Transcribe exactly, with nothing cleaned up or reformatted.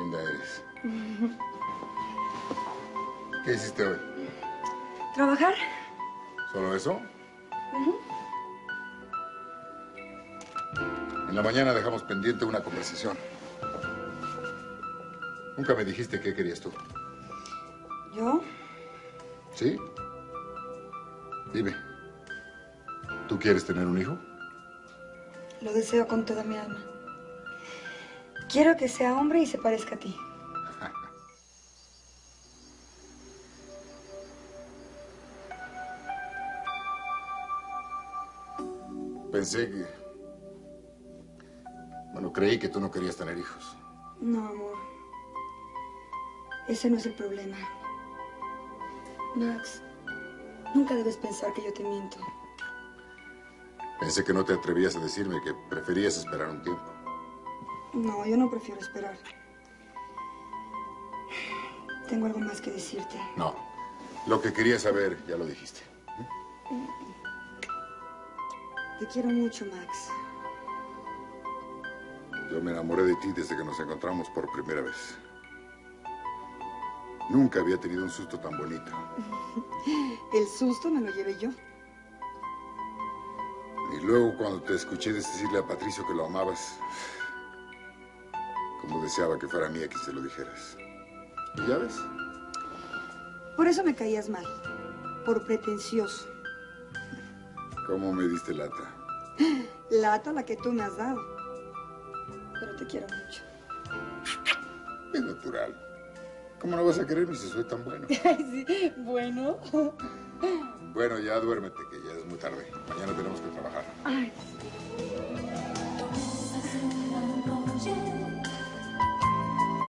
linda eres. ¿Qué hiciste hoy? ¿Trabajar? ¿Solo eso? Uh-huh. En la mañana dejamos pendiente una conversación. Nunca me dijiste qué querías tú. ¿Yo? ¿Sí? Dime. ¿Tú quieres tener un hijo? Lo deseo con toda mi alma. Quiero que sea hombre y se parezca a ti. Pensé que... Bueno, creí que tú no querías tener hijos. No, amor. Ese no es el problema. Max, nunca debes pensar que yo te miento. Pensé que no te atrevías a decirme que preferías esperar un tiempo. No, yo no prefiero esperar. Tengo algo más que decirte. No. Lo que quería saber, ya lo dijiste. Te quiero mucho, Max. Yo me enamoré de ti desde que nos encontramos por primera vez. Nunca había tenido un susto tan bonito. El susto me lo llevé yo. Y luego cuando te escuché decirle a Patricio que lo amabas, como deseaba que fuera mía quien se lo dijeras. ¿Y ya ves? Por eso me caías mal. Por pretencioso. ¿Cómo me diste lata? Lata la que tú me has dado. Pero te quiero mucho. Es natural. ¿Cómo no vas a quererme si soy tan bueno? Ay, sí. Bueno. Bueno, ya duérmete, que ya es muy tarde. Mañana tenemos que trabajar. Ay,